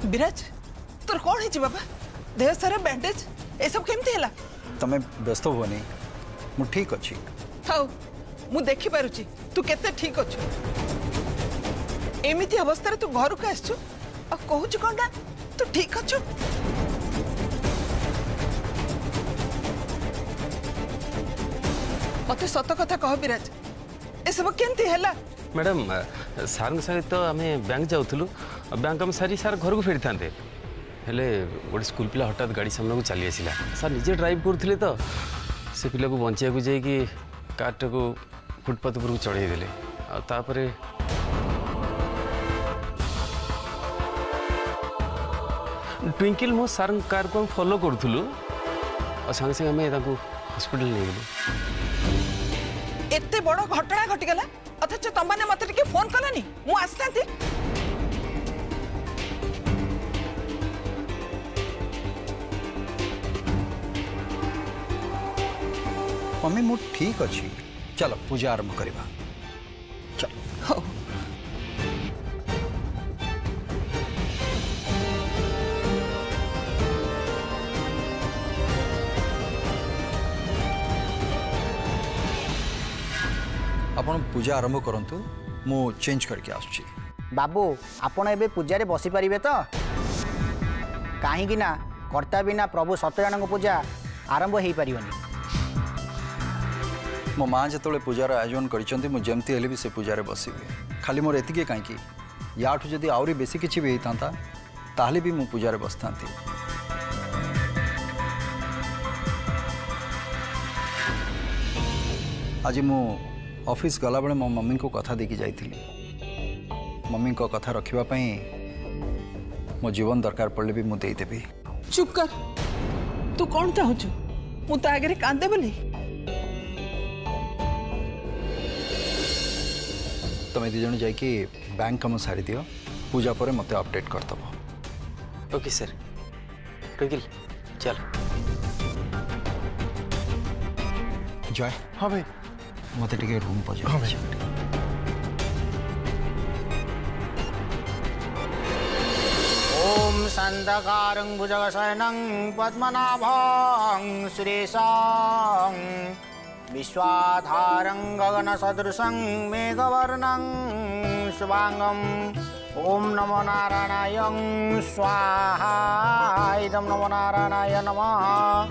विराज तोर कौन है बाबा देह सारा बैंडेज ए सब केमती हैला तमे व्यस्त होनी मु ठीक अछि थाउ मु देखि पारुची तू केते ठीक अछु एमिति अवस्था रे तू घर को आछू आ कहूच कोनडा तू ठीक अछु मते सत कथा कह विराज ए सब केमती हैला मैडम सार सहित आम बैंक जाऊँ बैंक में सारी सार घर को फेरी था हेले गोटे स्कूल पिला हठात गाड़ी सामने को चली आसला सार निजे ड्राइव करते तो से पिला को बंचा को जाकि कारटा को फुटपाथ उपर चढ़े देले तापर ट्विंकल मो सार कार को फॉलो करूँ और संगे संगे आम हॉस्पिटल नहीं गलु एते बड़ घटना घटीगला अथच तुम मैंने मत फोन कलानी मु आसता मम्मी मु ठीक अच्छी चलो पूजा आरंभ करवा चलो हो आपण पूजा आरंभ करंतु मु चेंज करके आसुची बाबू आपण एबे पूजा रे बसी परिबे तो काहे कि ना कर्ता बिना प्रभु सत्यनारायण को पूजा आरंभ हेई परिबनी मो माँ जो पूजार आयोजन करमती हेल्ले भी से पूजा बसबे खाली मोर एति कहीं याठू जदि आहरी बेसी किसी भी होता ताहले भी मु पूजा बसता आज मु ऑफिस गला बेले मो मम्मी को कथा देकी जाइथिली मम्मी को कथा रखिबा मो जीवन दरकार पड़े भी मुझे देदेवी चुप कर तू कौन चाहूचु मु तो आगे कांदे बोली तुम्हें दिज जाकि बैंक कम सारी दियो पूजा पर मत अपडेट करदब ओके सर ट्विंकल चल जय हाँ भाई मत रूम पर हाँ भाई ओम संदकारं भुजगशयनं पद्मनाभं सुरेशं विश्वाधारं गगनसदृशं मेघवर्णं शुभांगं ओम नमो नारायणाय स्वाहा इदं नमो नारायणाय नमः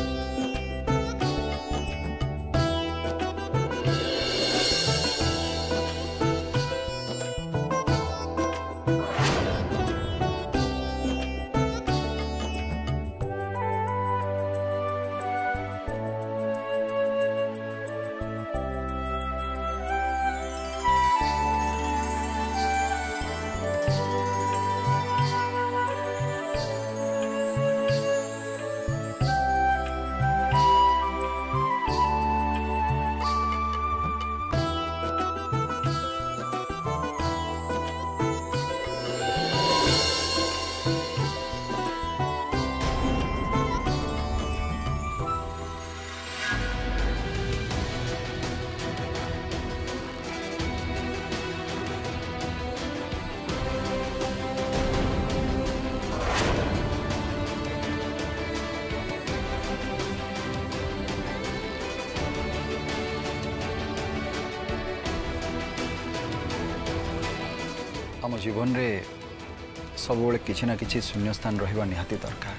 आम जीवन रे सब किसी ना किसी शून्य स्थान रहिबा निहाती दरकार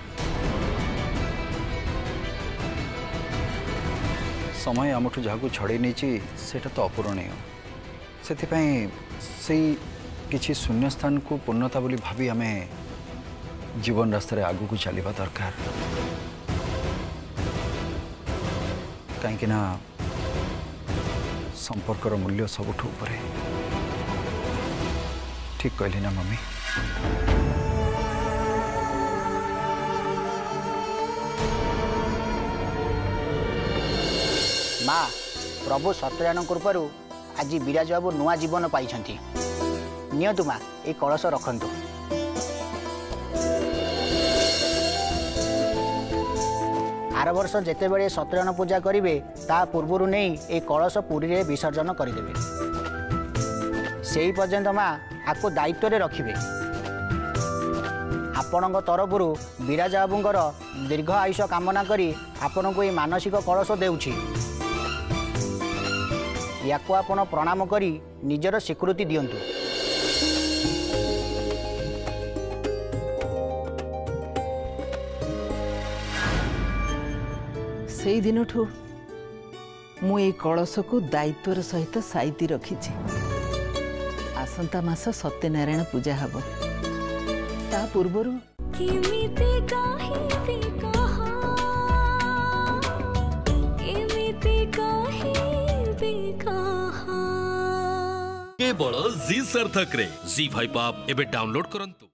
समय आमठू जहाँ छड़े नहीं सेटा तो अपूरणीय से किसी शून्य स्थान को पूर्णता बोली भावी आम जीवन रास्ता आगू को चलवा दरकार कहीं संपर्कर मूल्य सबुठ ऊपर ठीक कहली ना मम्मी माँ प्रभु सत्यनारायण कृपारू आज विराज बाबू नुआ जीवन पाई नियतु माँ ये कलश रखंतु आर वर्ष जिते बड़े सत्यनारायण पूजा करेंगे ता पूर्व नहीं ये कलश पुरी रे विसर्जन करदे से पर्यंत माँ आपको दायित्व रे रखिबे आपणଙ୍କ तरफରୁ ବିରାଜା ବାବୁଙ୍କର ଦୀର୍ଘ ଆୟୁଷ କାମନା କରି ଆପଣଙ୍କୁ ଏହି ମାନସିକ କଳସ ଦେଉଛି। ୟାକୁ ଆପଣ ପ୍ରଣାମ କରି ନିଜର ସ୍ୱୀକୃତି ଦିଅନ୍ତୁ। ସେଇ ଦିନଠୁ ମୁଁ এই କଳସକୁ ଦାୟିତ୍ୱର ସହିତ ସାଇତି ରଖିଛି। ଆସନ୍ତା ମାସ ସତ୍ୟନାରାୟଣ ପୂଜା ହେବ। ତା ପୂର୍ବରୁ केवल जी सार्थक रे जी5 ऐप एबे डाउनलोड करंतु।